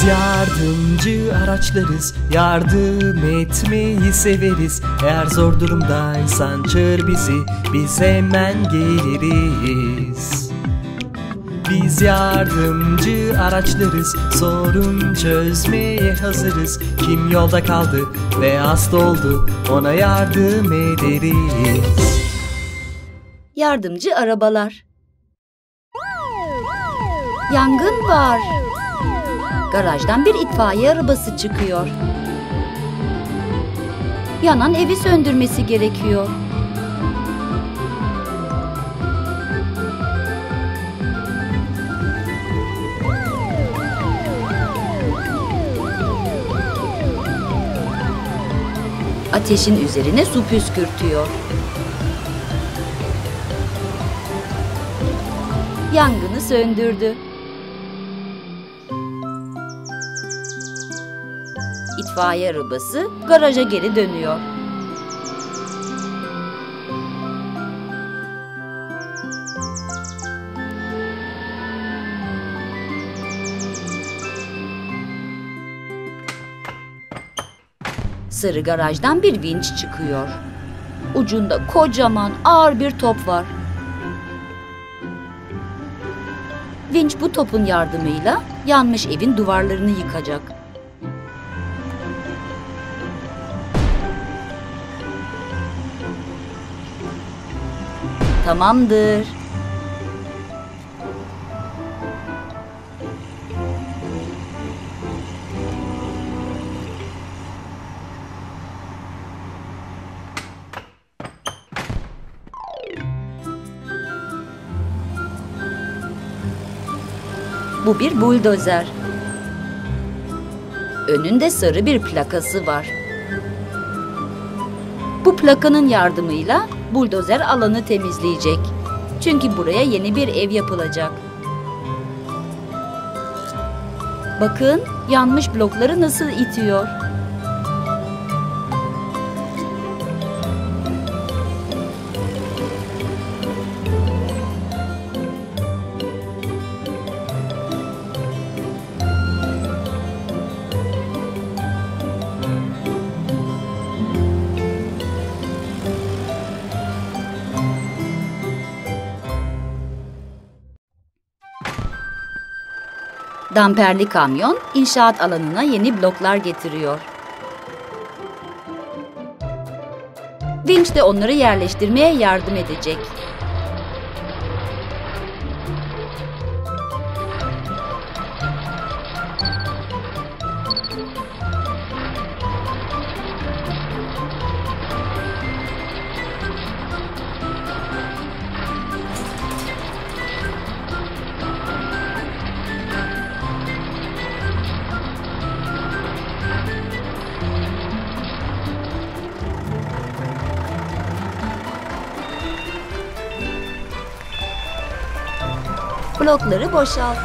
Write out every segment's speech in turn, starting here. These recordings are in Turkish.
Biz yardımcı araçlarız, yardım etmeyi severiz. Eğer zor durumdaysan çağır bizi, biz hemen geliriz. Biz yardımcı araçlarız, sorun çözmeye hazırız. Kim yolda kaldı ve hasta oldu, ona yardım ederiz. Yardımcı arabalar. Yangın var. Garajdan bir itfaiye arabası çıkıyor. Yanan evi söndürmesi gerekiyor. Ateşin üzerine su püskürtüyor. Yangını söndürdü. İtfaiye arabası garaja geri dönüyor. Sarı garajdan bir vinç çıkıyor. Ucunda kocaman ağır bir top var. Vinç bu topun yardımıyla yanmış evin duvarlarını yıkacak. Tamamdır. Bu bir buldozer. Önünde sarı bir plakası var. Bu plakanın yardımıyla buldozer alanı temizleyecek. Çünkü buraya yeni bir ev yapılacak. Bakın, yanmış blokları nasıl itiyor. Damperli kamyon inşaat alanına yeni bloklar getiriyor. Vinç de onları yerleştirmeye yardım edecek. Blokları boşalt.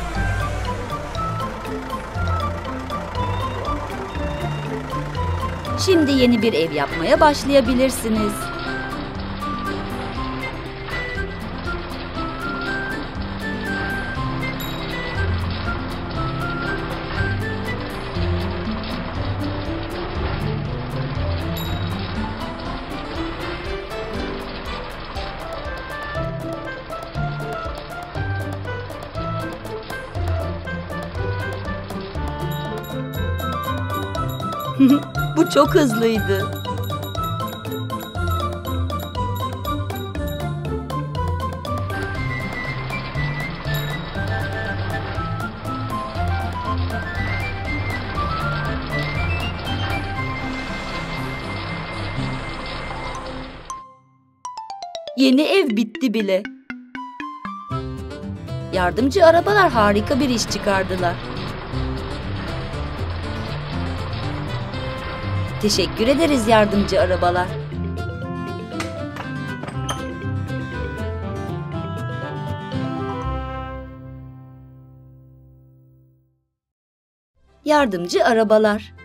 Şimdi yeni bir ev yapmaya başlayabilirsiniz. Bu çok hızlıydı. Yeni ev bitti bile. Yardımcı arabalar harika bir iş çıkardılar. Teşekkür ederiz yardımcı arabalar. Yardımcı arabalar.